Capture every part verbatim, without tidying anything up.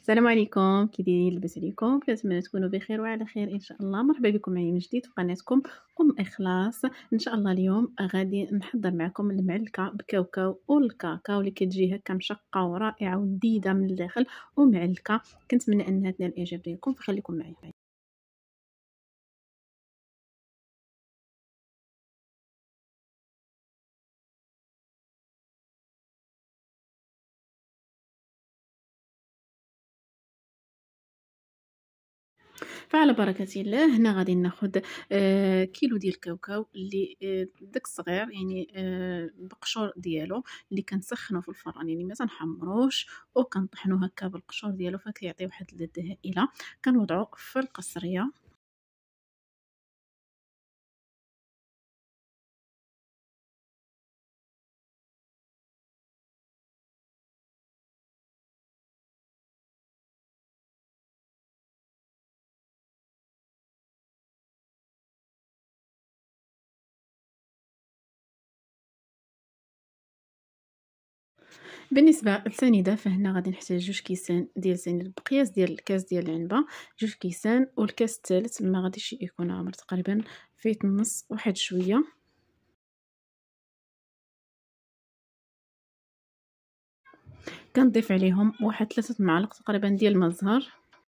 السلام عليكم، كي دايرين؟ لاباس عليكم؟ كنتمنى تكونوا بخير وعلى خير ان شاء الله. مرحبا بكم معايا من جديد في قناتكم ام اخلاص. ان شاء الله اليوم غادي نحضر معكم المعلكه بكاوكاو والكاكاو اللي كتجي هكا مشقه ورائعه ولذيذه من الداخل ومعلكه. كنتمنى انها تنال الاعجاب ديالكم، فخليكم معايا. فعلى بركة الله هنا غادي ناخد آه كيلو ديال الكاوكاو اللي آه داك الصغير، يعني آه بقشور ديالو اللي كنسخنو في الفران، يعني ما تنحمروش وكنطحنو هكا بالقشور ديالو فكيعطي واحد اللذة هائله. كنوضعو في القصريه. بالنسبه للسنيده فهنا غادي نحتاج جوج كيسان ديال سنيد بقياس ديال الكاس ديال العنبه، جوج كيسان، والكاس الثالث ما غاديش يكون عامر، تقريبا فيه النص واحد شويه. كنضيف عليهم واحد ثلاثة معالق تقريبا ديال الماء الزهر،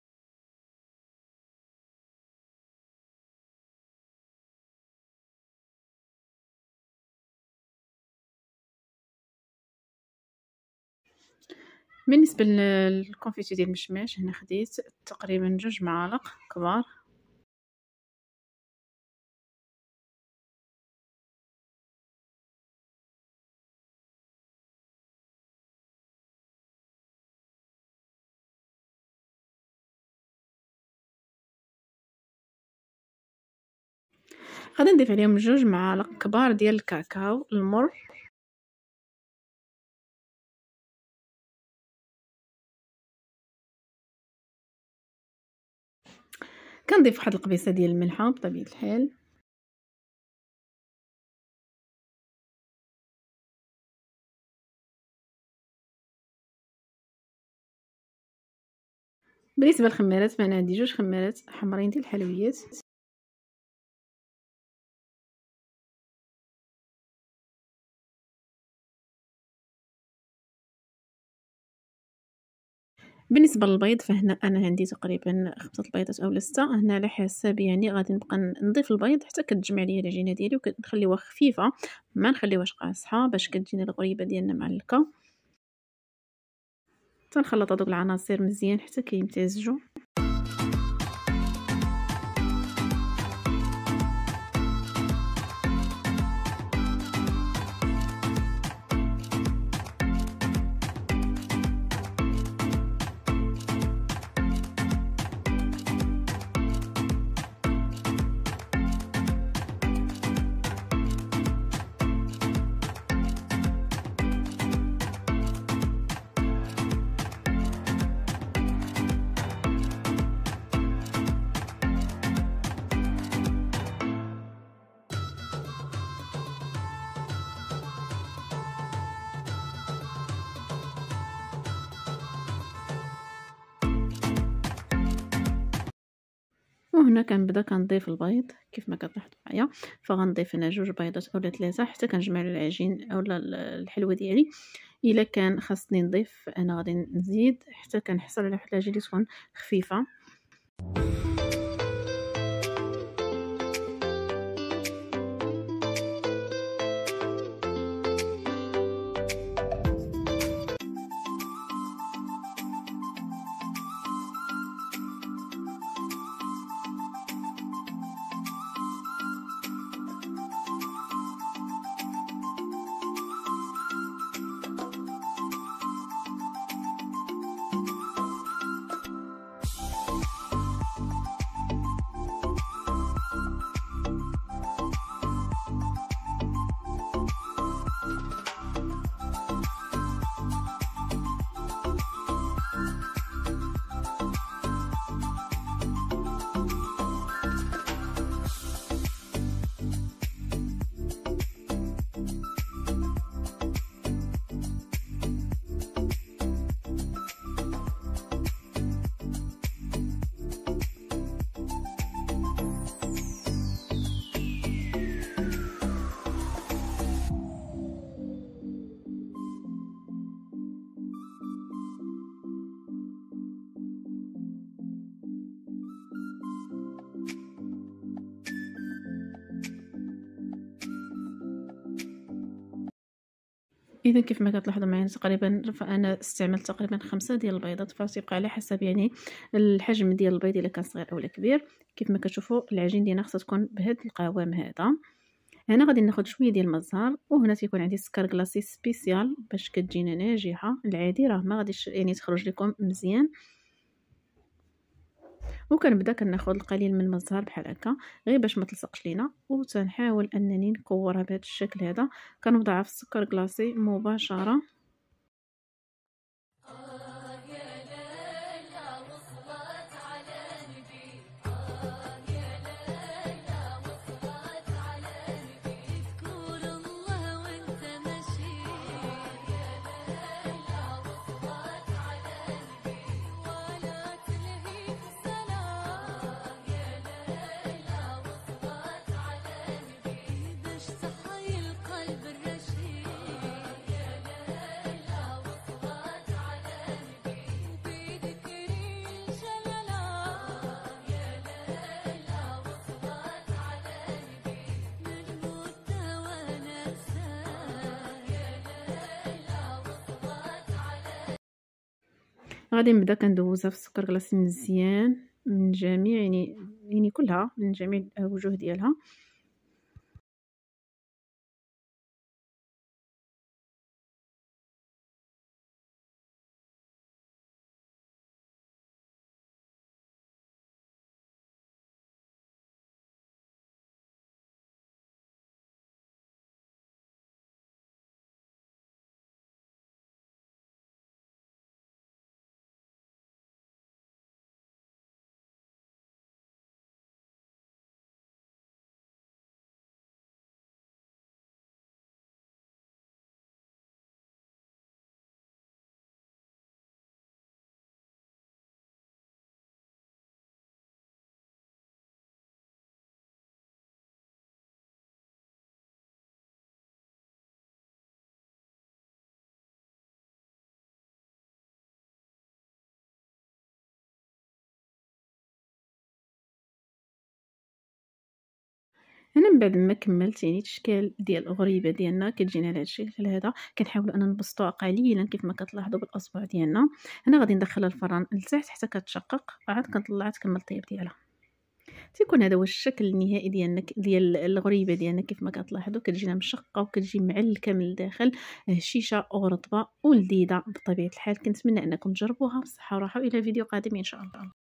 بالنسبه للكونفيتي ديال المشماش هنا خديت تقريبا جوج معالق كبار. غادي نضيف عليهم جوج معالق كبار ديال الكاكاو المر، كنضيف واحد القبيصه ديال الملحه بطبيعه الحال، بالنسبه للخمارات فانا عندي جوج خمارات حمرين ديال الحلويات. بالنسبه للبيض فهنا انا عندي تقريبا خمسة البيضات او سته، هنا على حساب يعني غادي نبقى نضيف البيض حتى كتجمع ليا العجينه ديالي، وكنخليوها خفيفه ما نخليوهاش قاصحه باش كتجينا الغريبه ديالنا معلكه. تنخلط هذوك العناصر مزيان حتى كيمتزجوا. وهنا كنبدا كنضيف البيض كيف ما كتلاحظوا معايا، فغنضيف هنا جوج بيضات اولا ثلاثه حتى كنجمع العجين اولا الحلوه ديالي. الا كان خاصني نضيف انا غادي نزيد حتى كنحصل على واحد العجين اللي تكون خفيفه. اذا كيف ما كتلاحظوا معايا تقريبا فانا استعملت تقريبا خمسة ديال البيضات، فتيبقى على حسب يعني الحجم ديال البيض الا كان صغير اولا كبير. كيف ما كتشوفوا العجين ديالنا خصها تكون بهذا القوام هذا. هنا غادي ناخذ شويه ديال المزهر، وهنا تيكون عندي السكر كلاصي سبيسيال باش كتجينا ناجحه. العادي راه ما غاديش يعني تخرج لكم مزيان. وكنبدا كناخذ القليل من المزهر بحال هكا غير باش ما تلصقش لينا، وتنحاول انني نكورها بهذا الشكل هذا. كنوضعها في السكر كلاصي مباشره. غادي نبدا كندوزها في السكر كلاصي مزيان من جميع يعني يعني كلها من جميع الوجوه ديالها. هنا من بعد ما كملت يعني التشكال ديال الغريبه ديالنا كتجينا على هذا الشكل هذا، كنحاولوا ان نبسطوها قليلا كيف ما كتلاحظوا بالاصبع ديالنا. هنا غادي ندخلها الفران لتحت حتى كتشقق، عاد كنطلعها تكمل الطيب ديالها. تيكون هذا هو الشكل النهائي ديالنا ديال الغريبه ديالنا. كيف ما كتلاحظوا كتجينا مشقه وكتجي معلكه من الداخل، هشيشه ورطبه ولذيذه بطبيعه الحال. كنتمنى انكم تجربوها بصحه وراحه، والى فيديو قادم ان شاء الله.